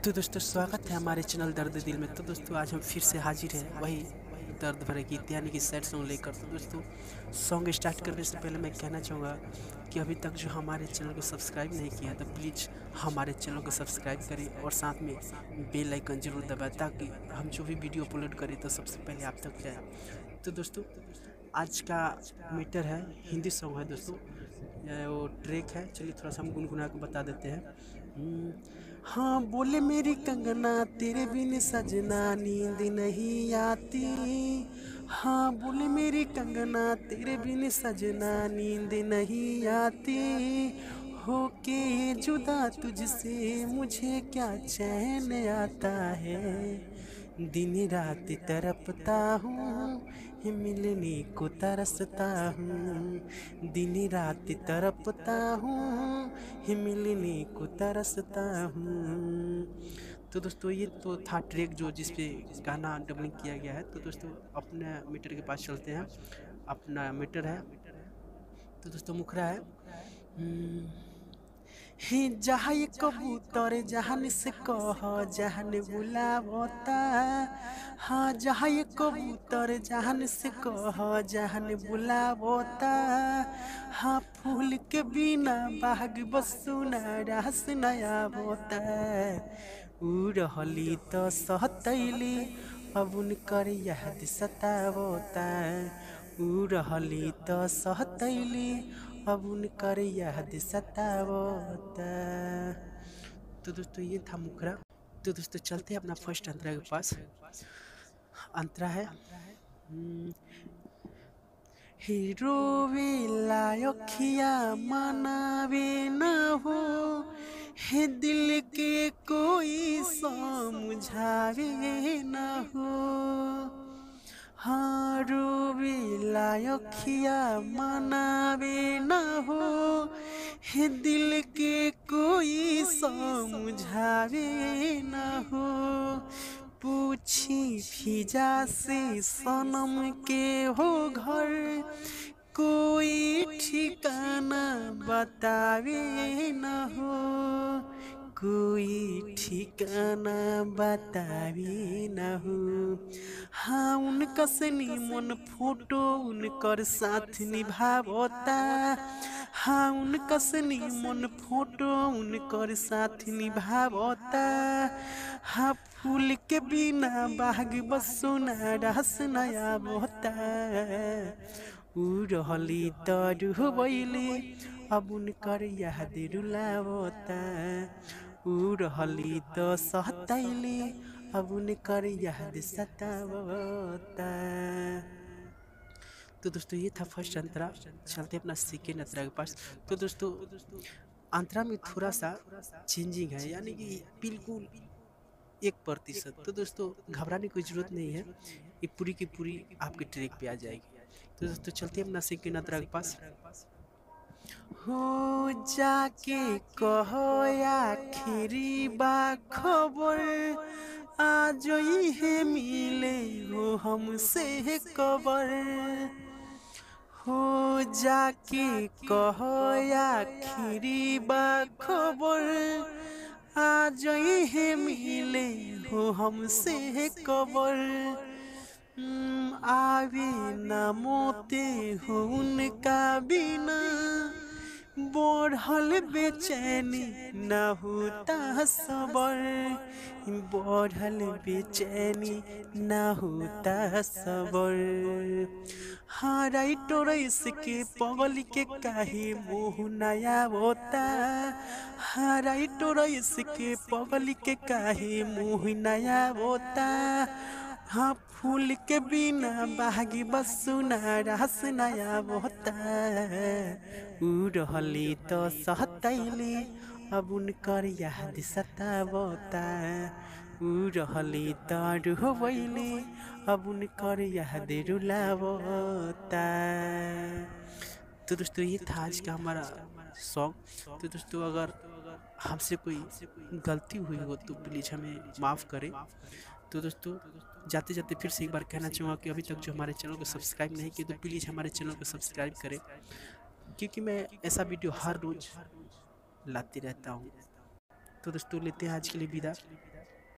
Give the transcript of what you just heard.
तो दोस्तों स्वागत है हमारे चैनल दर्द दिल में। तो दोस्तों आज हम फिर से हाजिर हैं वही दर्द भरे गीत यानी कि सैड सॉन्ग लेकर। तो दोस्तों सॉन्ग स्टार्ट करने से पहले मैं कहना चाहूँगा कि अभी तक जो हमारे चैनल को सब्सक्राइब नहीं किया तो प्लीज़ हमारे चैनल को सब्सक्राइब करें और साथ में बेल आइकन जरूर दबाएं ताकि हम जो भी वीडियो अपलोड करें तो सबसे पहले आप तक जाए। तो दोस्तों आज का मीटर है हिंदी सॉन्ग है दोस्तों, वो ट्रैक है। चलिए थोड़ा सा हम गुनगुना के बता देते हैं। हाँ बोले मेरी कंगना तेरे बिन सजना नींद नहीं आती। हाँ बोले मेरी कंगना तेरे बिन सजना नींद नहीं आती। होके जुदा तुझसे मुझे क्या चैन आता है। दिन रात तड़पता हूँ मिलने को तरसता हूँ। दिन रात तड़पता हूँ मिलने को तरसता हूँ। तो दोस्तों ये तो था ट्रैक जो जिसपे गाना डबलिंग किया गया है। तो दोस्तों अपने मीटर के पास चलते हैं। अपना मीटर है तो दोस्तों मुखरा है। हे जहाँ ये कबूतर जहान से कह जहान बुलावता। हाँ जहाँ ये कबूतर जहान से कह जहान बुलावता। हाँ फूल के बिना बाग बसुना रास नया होता। उड़हली तो सहतैली अब उनकर याद सतावता। उड़हली तो सहतैली अब उनकर याद सतावता। तो दोस्तों ये था मुखरा। तो दोस्तों चलते हैं अपना फर्स्ट अंतरा के पास। अंतरा है हीरो लायखिया मनावे न हो। हे दिल के कोई समझावे न हो। हाँ रोवे लायखिया मनावे न हो। हे दिल के कोई समझावे न हो। पूछी फिजा से सनम के हो घर कोई ठिकाना बतावे न हो। कोई ठिकाना बतावे न हो। हाँ उनका से निमन फोटो उनकर साथ निभावता। हाँ उनका से निमन फोटो उनकर साथ निभावता। हाँ फूल के बिना बाग बसुना रास नया बोता। उड़हली तो बैली अब उनकर याद रुलावता। उड़हली तो सहतैली अब उनकर याद सतावता। तो दोस्तों ये था फर्स्ट अंतरा। चलते अपना सेकेंड अंतरा के पास। तो दोस्तों अंतरा में थोड़ा सा चेंजिंग है यानी कि बिल्कुल 1%। तो दोस्तों घबराने की जरूरत नहीं है, ये पूरी की पूरी आपके ट्रैक पे आ जाएगी। तो दोस्तों चलते हैं अपना सेकेंड अंतरा के पास। हो जाके कहो आखिरी बा खबर आज है मिले हो हमसे कबर। हो जाके कहो आखिरी बा खबर आज है मिले हो हमसे कबर। आवे न मोते हो उनका बिना बढ़ल बेचैनी न होता सबर। बढ़ल बेचैनी न होता सबर। हाँ राइटो रईस के पगल के काहे मोह नया होता। हाँ राइटो रईस के पगल के काहे मोह नया होता। हाँ फूल के बिना बागी बसुना रास नया होता। उड़हली तो सहतैली अब उनकर याद सतावता। उड़हली तो रोवैली अब उनकर याद रुलावता। तो दोस्तों ये था आज का हमारा सॉन्ग। तो दोस्तों अगर हमसे कोई गलती हुई हो तो प्लीज़ हमें माफ़ करें। तो दोस्तों जाते जाते फिर से एक बार कहना चाहूँगा कि अभी तक जो हमारे चैनल को सब्सक्राइब नहीं किए तो प्लीज़ हमारे चैनल को सब्सक्राइब करें, क्योंकि मैं ऐसा वीडियो हर रोज़ लाते रहता हूँ। तो दोस्तों लेते हैं आज के लिए विदा।